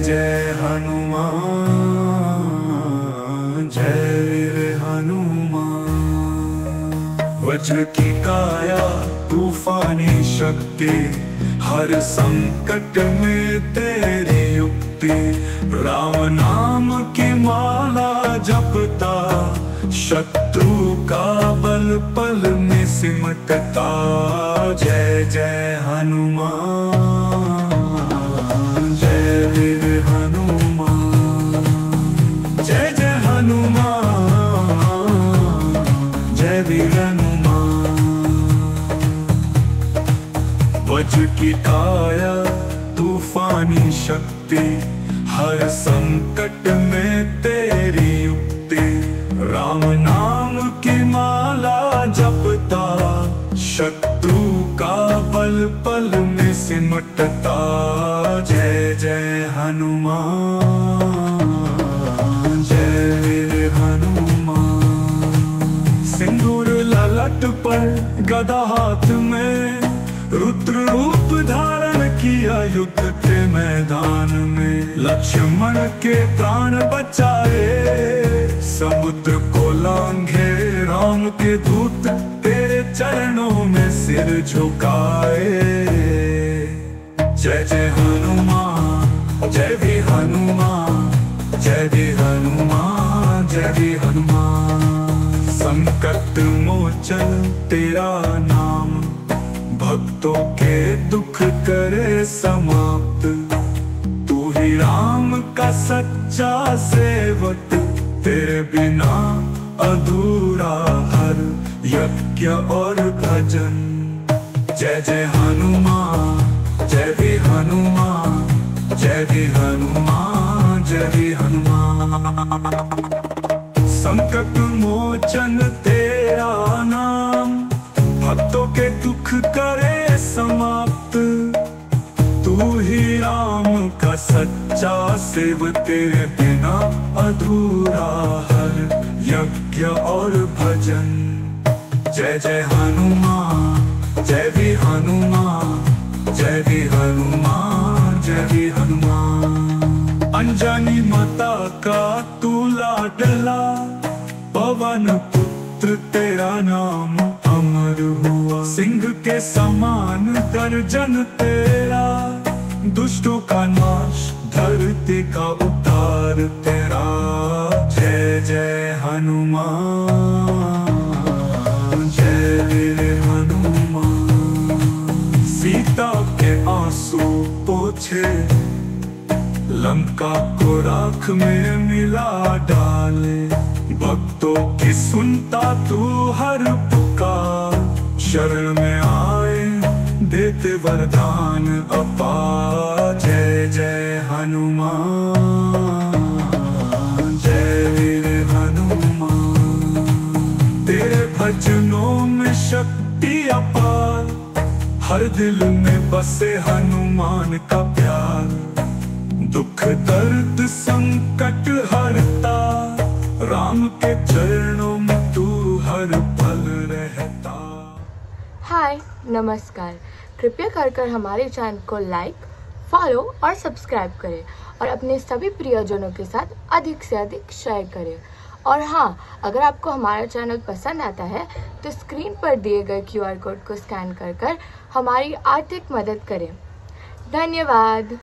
जय हनुमान, जय वीर हनुमान। वज्र की काया तूफानी शक्ति, हर संकट में तेरी युक्ति। राम नाम की माला जपता, शत्रु का बल पल में सिमटता। जय जय हनुमान, जय वीर हनुमान। जय जय हनुमान, जय वीर हनुमान। वज्र की काया तूफानी शक्ति, हर संकट में तेरी युक्ति। राम नाम की माला जपता, शत्रु का बल पल में सिमटता। जय जय हनुमान, जय वीर हनुमान। सिंदूर ललाट पर गदा हाथ में, रुद्र रूप धारण किया युद्ध के मैदान में। लक्ष्मण के प्राण बचाए, समुद्र को लांघे राम के दूत। तेरे चरणों में सिर झुकाए। जय जय हनुमान, जय भी हनुमान। जय भी हनुमान, जय भी हनुमान। संकट मोचन तेरा नाम, भक्तों के दुख करे समाप्त। तू ही राम का सच्चा सेवक, तेरे बिना अधूरा हर यज्ञ और भजन। जय जय हनुमान, जय भी हनुमान। जय भी हनुमान, जय भी हनुमान। संकट मोचन तेरा नाम, भक्तों के दुख करे समाप्त। तू ही राम का सच्चा सेवक, तेरे बिना अधूरा हर यज्ञ और भजन। जय जय हनुमान, जय भी हनुमान। जय भी हनुमान, जय भी हनुमान। अंजनी माता का तू लाडला, पवन पुत्र तेरा नाम अमर हुआ। सिंह के समान गर्जन तेरा, दुष्टों का नाश धरती का उद्धार तेरा। जय जय हनुमान, जय वीर हनुमान। सीता के आंसू पोछे, लंका को राख में मिला डाले। भक्तों की सुनता तू हर पुकार, शरण में आए देते वरदान अपार। जय जय हनुमान, जय वीर हनुमान। तेरे भजनों में शक्ति अपार, हर दिल में बसे हनुमान का प्यार। दुख दर्द संकट हरता, राम के चरणों में तू हर पल रहता। हाय नमस्कार, कृपया कर हमारे चैनल को लाइक, फॉलो और सब्सक्राइब करें और अपने सभी प्रियजनों के साथ अधिक से अधिक शेयर करें। और हाँ, अगर आपको हमारा चैनल पसंद आता है तो स्क्रीन पर दिए गए QR कोड को स्कैन कर हमारी आर्थिक मदद करें। धन्यवाद।